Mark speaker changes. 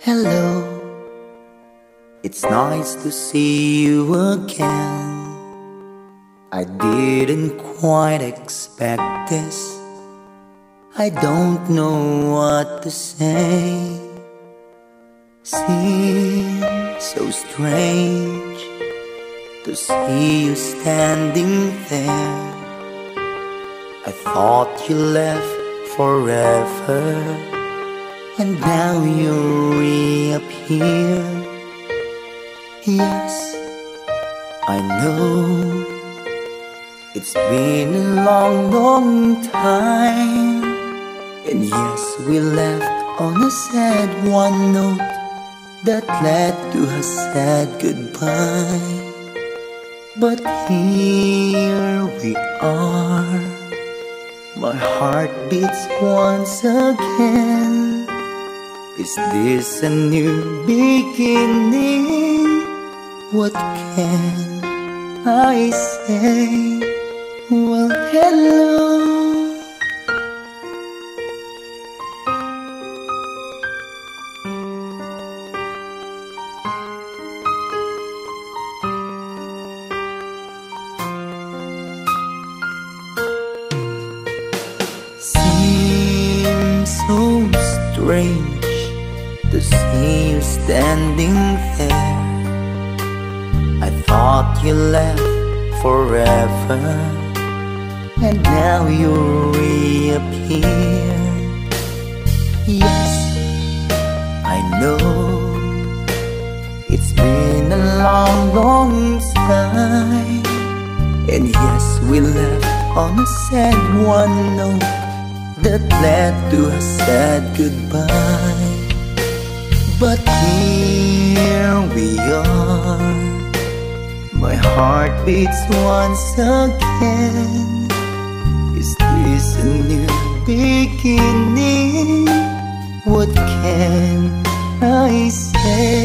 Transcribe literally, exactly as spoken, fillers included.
Speaker 1: Hello, it's nice to see you again. I didn't quite expect this. I don't know what to say. Seems so strange to see you standing there. I thought you left forever, and now you reappear. Yes, I know it's been a long, long time. And yes, we left on a sad one note that led to a sad goodbye. But here we are, my heart beats once again. Is this a new beginning? What can I say? Well, hello. Seems so strange to see you standing there. I thought you left forever, and now you reappear. Yes, I know it's been a long, long time. And yes, we left on a sad one note that led to a sad goodbye. But here we are, my heart beats once again. Is this a new beginning? What can I say?